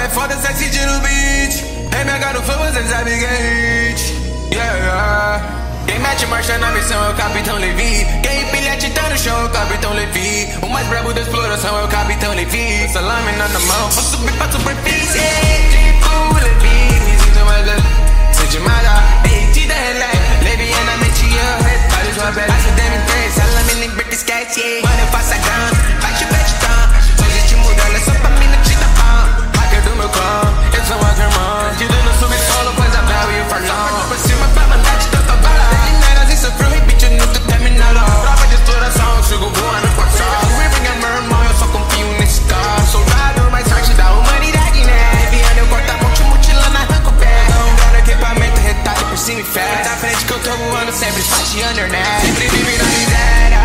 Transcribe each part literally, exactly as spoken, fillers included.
é foda, sexy no beat. M H no flow, você sabe que é hit. Yeah, yeah. Quem mete marcha na missão é o Capitão Levi. Quem empilha tá no chão é o Capitão Levi. O mais brabo da exploração é o Capitão Levi. Salame na mão, vou subir pra superfície. Tipo Levi, me sinto mais leve. Sente mais a medida relé. Levianamente eu reparo sua pele. Passa D M T, salame, liberta, esquece. Mano, eu faço a grana, vai te betitão. Só gente mudando, é só pra mim não te dar pão. Hacker do meu clã, eu sou um hacker-man. Tido no subsolo, coisa Bel e o Farlão. Pra cima pra mandar de tanta bala. Eliminadas e sofreu, repeat, nunca terminado. Prova de exploração, sigo voando com a sorte. Ripping é meu irmão, eu só confio nesse carro. Soldado mais forte da humanidade, né? Viando eu corto a mão, te mutilando, arranco o pé. Não dando equipamento, retalho por cima e fé. Na frente que eu tô voando, sempre fatiando, né? Sempre vive na miséria.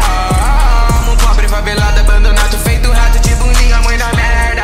Um pobre favelado, abandonado, feito rato, tipo um linha, mãe da merda.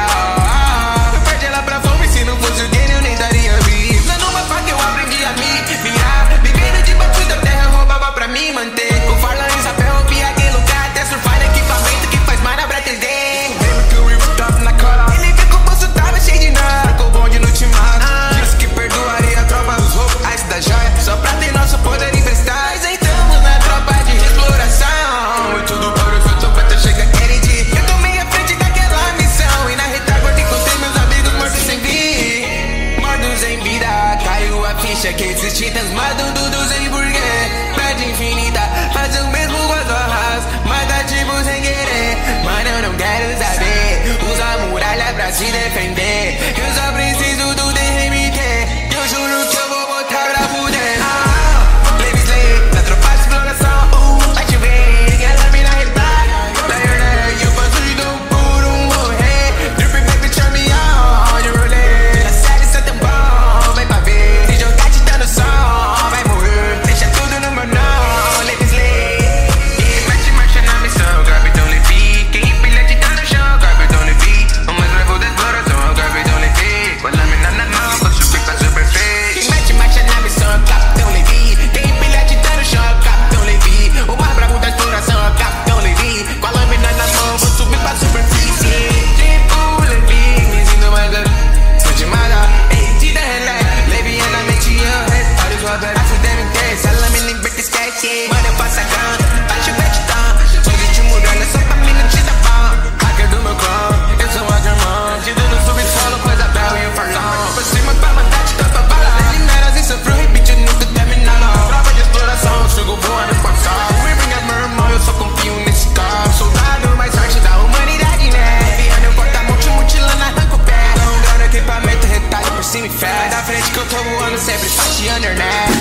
Eu perdi ela pra fome, se não fosse o dele eu nem daria vida. Usando uma faca eu aprendi a me virar. Vivendo debaixo da terra, roubava pra me manter. Com farla em chapéu, eu vi aquele lugar. Até surfar equipamento que faz mais na pra atender. Lembro que o Riff tava na cola. Ele viu que o bolso tava cheio de nada. Ficou bom de no timado. Disse que perdoaria a tropa dos roubos. A da joia, só pra ter nosso poder emprestar. Nós entramos na tropa de exploração. E tudo por eu sou pra chega querendo. Eu tomei a frente daquela missão. E na retaguarda encontrei meus amigos mortos sem vir. Mortos em vida, caiu a ficha que esses titãs matam tudo sem porquê. Pede infinita, faz o mesmo com as honras. Mata tipo sem querer. Mano, eu não quero saber. Usa a muralha pra se defender. Eu só preciso do D M T. Eu juro que eu vou botar pra fuder. Ah, Levi Slay, na tropa de exploração. Uh, vai te ver, ela me na retalha. E eu faço de novo por um morrer. Dripping baby, turn me on, de rolê. Na série só tem bom, vem pra ver. Se jogar te dando som, vai morrer. Deixa tudo no meu nome, Levi Slay. E mete marcha na missão, Capitão Levi. Quem empilha te dá no chão, Capitão Levi. O mais bravo da exploração é o Capitão Levi. Com a lâmina na mão, vou subir pra superfície. Quem mete marcha na missão é o Capitão Levi. Quem empilha te dá no chão é o Capitão Levi. O mais bravo da exploração é o Capitão Levi. Com a lâmina na mão, vou subir pra superfície. Tipo Levi, me sinto mais leve. Sou de mala, medida relé. Levianamente eu reparo sua pele. Passa D M T, salame, liberta, esquece. Mano, eu faço a grana, vai te betitão. Só gente mudando, é só pra mim não te dar pão. Hacker do meu clã, eu sou um hacker-man. Tido no subsolo, coisa Bel e o Farlão. Pra cima pra mandar de tanta bala. Eliminadas e sofreu, repeat, nunca terminado. Prova de exploração, sigo voando com a sorte. Ripping é meu irmão, eu só confio nesse carro. Soldado mais forte da humanidade, né? Viando eu corto a mão, te mutilando, arranco o pé. Não dando equipamento, retalho por cima e fé. Na frente que eu tô voando, sempre fatiando, né?